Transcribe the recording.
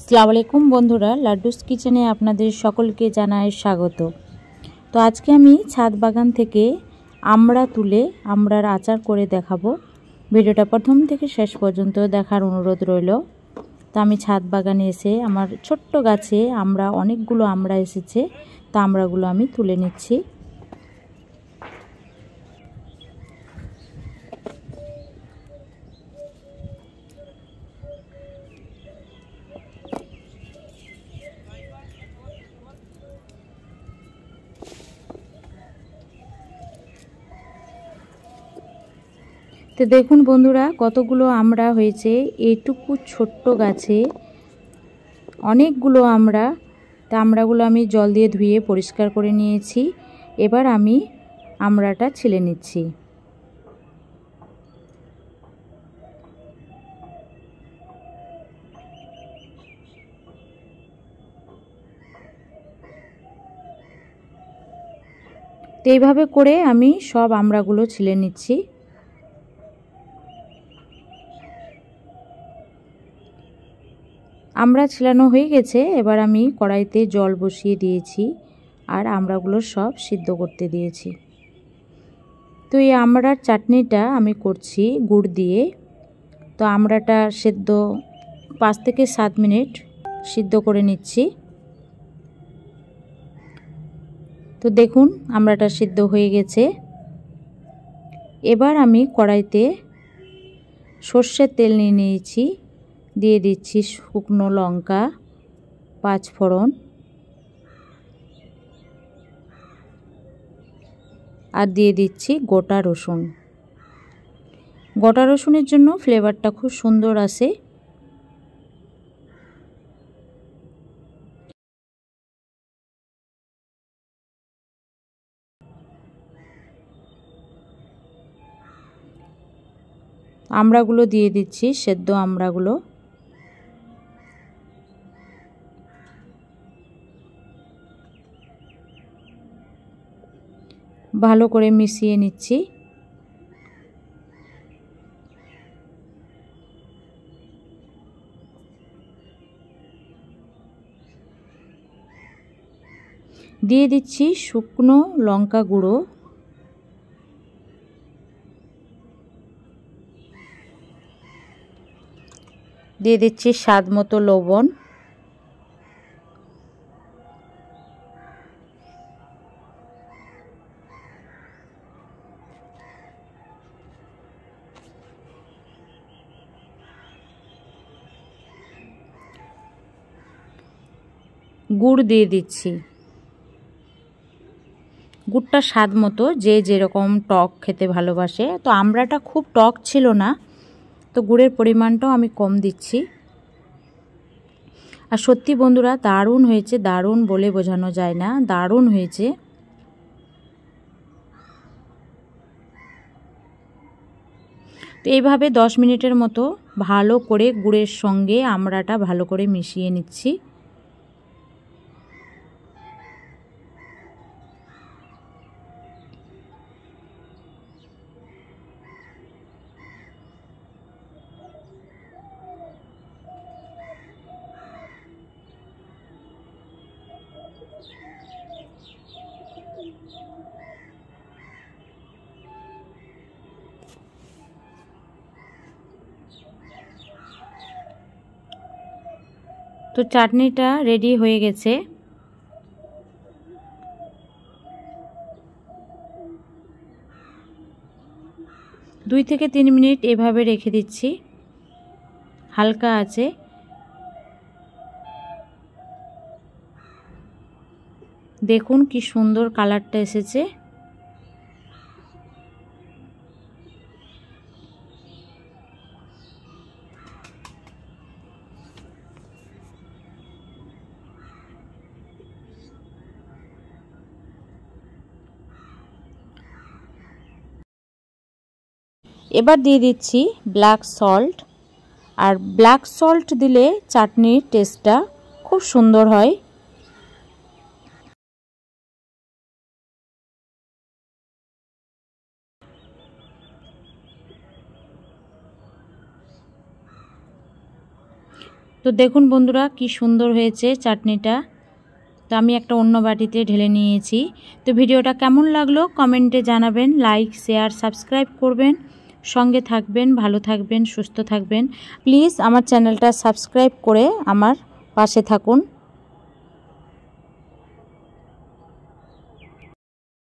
আসসালামু আলাইকুম বন্ধুরা, লাড্ডুস কিচেনে আপনাদের সকলকে জানাই স্বাগত। তো আজকে আমি ছাদ বাগান থেকে আমড়া তুলে আমড়ার আচার করে দেখাবো। ভিডিওটা প্রথম থেকে শেষ পর্যন্ত দেখার অনুরোধ রইল। তো আমি ছাদ বাগানে এসে আমার ছোট্ট গাছে অনেকগুলো আমড়া এসেছে, তা আমড়াগুলো আমি তুলে নিচ্ছি। তো দেখুন বন্ধুরা, কতগুলো আমড়া হয়েছে এইটুকু ছোট্ট গাছে, অনেকগুলো আমড়া। তা আমড়াগুলো আমি জল দিয়ে ধুয়ে পরিষ্কার করে নিয়েছি। এবার আমি আমড়াটা ছিলে নিচ্ছি। তো এইভাবে করে আমি সব আমড়াগুলো ছিলে নিচ্ছি। আমড়া ছিলানো হয়ে গেছে। এবার আমি কড়াইতে জল বসিয়ে দিয়েছি আর আমড়াগুলো সব সিদ্ধ করতে দিয়েছি। তো এই আমড়ার চাটনিটা আমি করছি গুড় দিয়ে। তো আমড়াটা সেদ্ধ 5 থেকে 7 মিনিট সিদ্ধ করে নিচ্ছি। তো দেখুন আমড়াটা সিদ্ধ হয়ে গেছে। এবার আমি কড়াইতে সর্ষের তেল নিয়ে নিয়েছি, দিয়ে দিচ্ছি শুকনো লঙ্কা, 5 ফোড়ন আর দিয়ে দিচ্ছি গোটা রসুন। গোটা রসুনের জন্য ফ্লেভারটা খুব সুন্দর আসে। আমড়াগুলো দিয়ে দিচ্ছি, সেদ্ধ আমড়াগুলো। ভালো করে মিশিয়ে নিচ্ছি। দিয়ে দিচ্ছি শুকনো লঙ্কা গুঁড়ো, দিয়ে দিচ্ছি স্বাদ মতো লবণ, গুড় দিয়ে দিচ্ছি। গুড়টা স্বাদ মতো, যে যেরকম টক খেতে ভালোবাসে। তো আমড়াটা খুব টক ছিল না, তো গুড়ের পরিমাণটাও আমি কম দিচ্ছি। আর সত্যি বন্ধুরা দারুণ হয়েছে, দারুণ বলে বোঝানো যায় না, দারুণ হয়েছে। তো এইভাবে 10 মিনিটের মতো ভালো করে গুড়ের সঙ্গে আমড়াটা ভালো করে মিশিয়ে নিচ্ছি। তো চাটনিটা রেডি হয়ে গেছে। দুই থেকে 3 মিনিট এভাবে রেখে দিচ্ছি হালকা আছে। দেখুন কি সুন্দর কালারটা এসেছে। এবার দিয়ে দিচ্ছি ব্ল্যাক সল্ট। আর ব্ল্যাক সল্ট দিলে চাটনির টেস্টটা খুব সুন্দর হয়। তো তো দেখুন বন্ধুরা কি সুন্দর হয়েছে চাটনিটা। তো আমি একটা অন্য বাটিতে ঢেলে নিয়েছি। তো ভিডিওটা কেমন লাগলো কমেন্টে জানাবেন, লাইক শেয়ার সাবস্ক্রাইব করবেন, সঙ্গে থাকবেন, ভালো থাকবেন, সুস্থ থাকবেন। প্লিজ আমার চ্যানেলটা সাবস্ক্রাইব করে আমার পাশে থাকুন।